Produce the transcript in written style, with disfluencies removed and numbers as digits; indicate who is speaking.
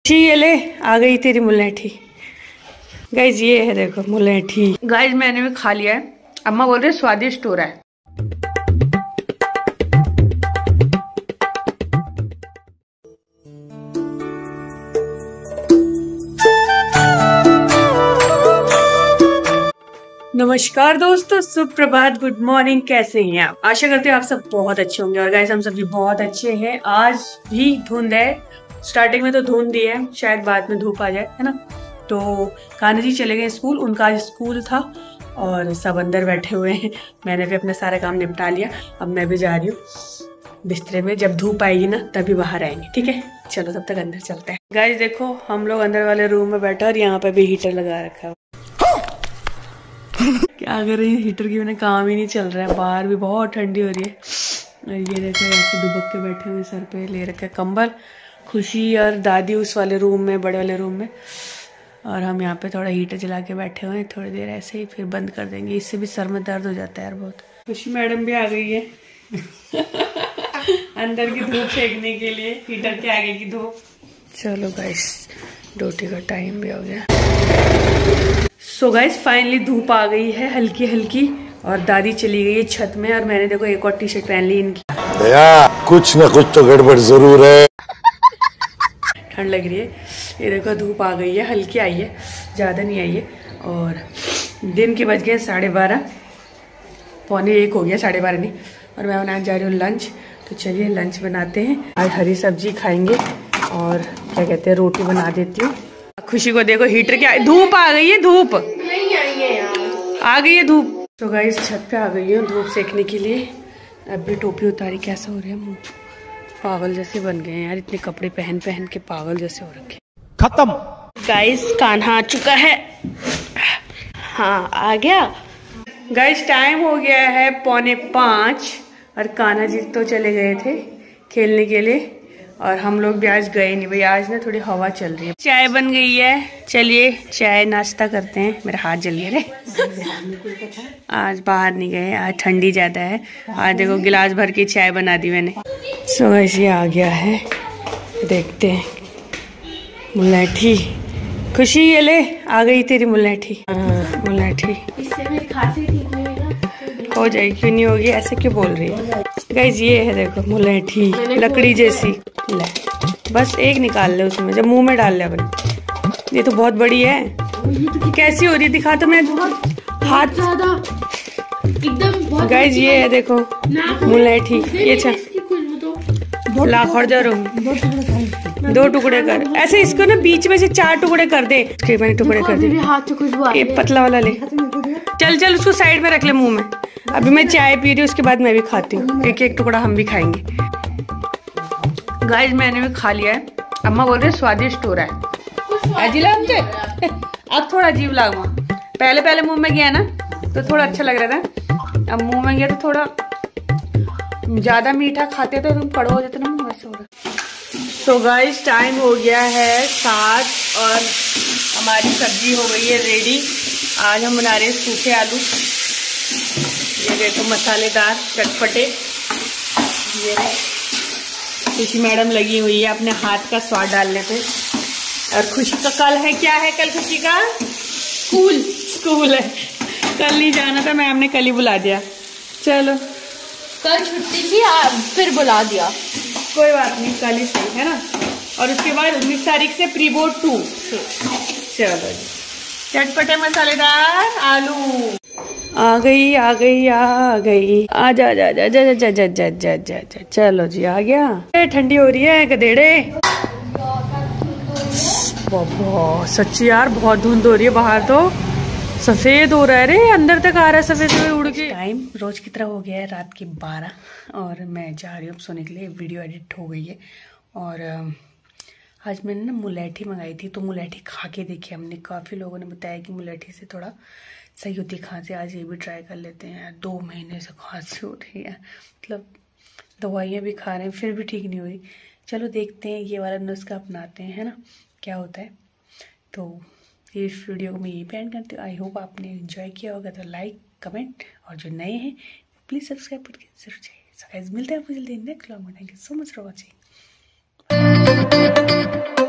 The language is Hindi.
Speaker 1: ये ले आ गई तेरी मुलेठी। गाइज ये है देखो मुलेठी। गाइज मैंने भी खा लिया है। अम्मा बोल रहे स्वादिष्ट हो रहा है। नमस्कार दोस्तों, सुप्रभात, गुड मॉर्निंग। कैसे हैं आप? आशा करते हैं आप सब बहुत अच्छे होंगे। और गाइस हम सब भी बहुत अच्छे हैं। आज भी धुंध है। स्टार्टिंग में तो धुंध ही है, शायद बाद में धूप आ जाए, है ना। तो कान्हा जी चले गए स्कूल, उनका आज स्कूल था और सब अंदर बैठे हुए हैं। मैंने भी अपना सारा काम निपटा लिया। अब मैं भी जा रही हूँ बिस्तरे में। जब धूप आएगी ना तभी बाहर आएंगे, ठीक है। चलो तब तक अंदर चलते हैं। गाइस देखो हम लोग अंदर वाले रूम में बैठे और यहाँ पे भी हीटर लगा रखा है। क्या कर रही है, हीटर के बिना काम ही नहीं चल रहा है। बाहर भी बहुत ठंडी हो रही है। और ये देखो ऐसे दुबक के बैठे हुए, सर पे ले रखा है कंबल। खुशी और दादी उस वाले रूम में, बड़े वाले रूम में, और हम यहाँ पे थोड़ा हीटर जला के बैठे हुए हैं। थोड़ी देर ऐसे ही फिर बंद कर देंगे। इससे भी सर में दर्द हो जाता है यार बहुत। खुशी मैडम भी आ गई है अंदर की धूप सेकने के लिए, हीटर के आगे की धूप। चलो गाइस ड्यूटी का टाइम भी हो गया। सो गाइस फाइनली धूप आ गई है हल्की हल्की, और दादी चली गई है छत में। और मैंने देखो एक और टी शर्ट पहन ली इनकी।
Speaker 2: दया कुछ न कुछ तो गड़बड़ जरूर है।
Speaker 1: ठंड लग रही है। ये देखो धूप आ गई है, हल्की आई है, ज़्यादा नहीं आई है। और दिन के बज गए 12:30, पौने 1 हो गया, 12:30 नहीं। और मैं बनाने जा रही हूँ लंच। तो चलिए लंच बनाते हैं। आज हरी सब्जी खाएंगे और क्या कहते हैं रोटी बना देती हूँ। खुशी को देखो हीटर के धूप आ गई है, धूप
Speaker 3: नहीं आई है यार,
Speaker 1: आ गई है धूप। तो गाइस छत पे आ गई है धूप सेकने के लिए। अब भी टोपी उतारी, कैसा हो रहा है मुँह। पागल जैसे बन गए हैं यार, इतने कपड़े पहन पहन के पागल जैसे हो रखे।
Speaker 2: खत्म।
Speaker 1: गाइस कान्हा आ चुका है। हाँ आ गया। गाइस टाइम हो गया है 4:45 और कान्हा जी तो चले गए थे खेलने के लिए। और हम लोग भी आज गए नहीं भाई। आज ना थोड़ी हवा चल रही है। चाय बन गई है, चलिए चाय नाश्ता करते हैं। मेरा हाथ जल गया रे। आज बाहर नहीं गए, आज ठंडी ज्यादा है। आज देखो गिलास भर की चाय बना दी मैंने। सो ऐसे आ गया है, देखते हैं। मुलेठी। खुशी ये ले आ गई तेरी मुलेठी। मुलेठी
Speaker 3: इससे मेरी खांसी ठीक होएगा।
Speaker 1: हो जाएगी, क्यों नहीं होगी, ऐसे क्यों बोल रही है। गाइस ये है देखो मुलेठी, लकड़ी जैसी। ले बस एक निकाल ले उसमें, जब मुंह में डाल ले अपने। ये तो बहुत बड़ी है। कैसी हो रही है दिखा तो मैं हाथ
Speaker 3: ज्यादा एकदम।
Speaker 1: गाइस ये है देखो मुलेठी। ये लाखड़ जरूर 2 टुकड़े कर, ऐसे इसको ना बीच में से 4 टुकड़े कर दे। मैंने टुकड़े कर दिए।
Speaker 3: हाथ से खुशबू
Speaker 1: ये पतला वाला ले। चल चल उसको साइड में रख ले मुंह में। अभी मैं चाय पी रही हूँ, उसके बाद मैं भी खाती हूँ। एक एक टुकड़ा हम भी खाएंगे। गाइस मैंने भी खा लिया है। अम्मा बोल रहे स्वादिष्ट हो रहा है। अजीब मुझे अब थोड़ा अजीब लगा। पहले पहले मुंह में गया ना तो थोड़ा अच्छा लग रहा था। अब मुंह में गया तो थोड़ा ज्यादा मीठा खाते तो तुम कड़वा हो जाते ना मुंह, वैसे हो रहा। तो गाइस टाइम हो गया है 7 और हमारी सब्जी हो गई है रेडी। आज हम बना रहे हैं सूखे आलू। ये देखो मसालेदार चटपटे। ये खुशी मैडम लगी हुई है अपने हाथ का स्वाद डालने पे। और खुशी का कल है, क्या है कल खुशी का? स्कूल है। कल नहीं जाना था, मैम ने कल ही बुला दिया। चलो
Speaker 3: कल छुट्टी थी, फिर बुला दिया।
Speaker 1: कोई बात नहीं, कल ही सही है ना। और उसके बाद 19 तारीख से प्री बोर्ड 2। चलो जी चटपटे मसालेदार आलू आ गई आ गई आ गई। आ जा जा जा जा जा जा जा जा जा जा। चलो जी आ गया। ठंडी हो रही है गधेड़े। बाबा सच्ची यार बहुत धुंध हो रही है बाहर। तो सफेद हो रहा है रे, अंदर तक आ रहा है सफेद उड़ के। टाइम रोज की तरह हो गया है रात के 12 और मैं जा रही हूँ सोने के लिए। वीडियो एडिट हो गई है। और आज मैंने ना मुलेठी मंगाई थी, तो मुलेठी खा के देखी हमने। काफ़ी लोगों ने बताया कि मुलेठी से थोड़ा सही होती है खांसी। आज ये भी ट्राई कर लेते हैं यार। 2 महीने से खांसी हो रही है, मतलब दवाइयाँ भी खा रहे हैं फिर भी ठीक नहीं हुई। चलो देखते हैं, ये वाला नुस्खा अपनाते हैं, है ना, क्या होता है। तो इस वीडियो को मैं यही पे एंड करती हूँ। आई होप आपने एंजॉय किया होगा। तो लाइक कमेंट, और जो नए हैं प्लीज़ सब्सक्राइब करके जरूर चाहिए। सो गाइस मिलते हैं आपको जल्दी नेक्स्ट व्लॉग में। Thank you so much for watching.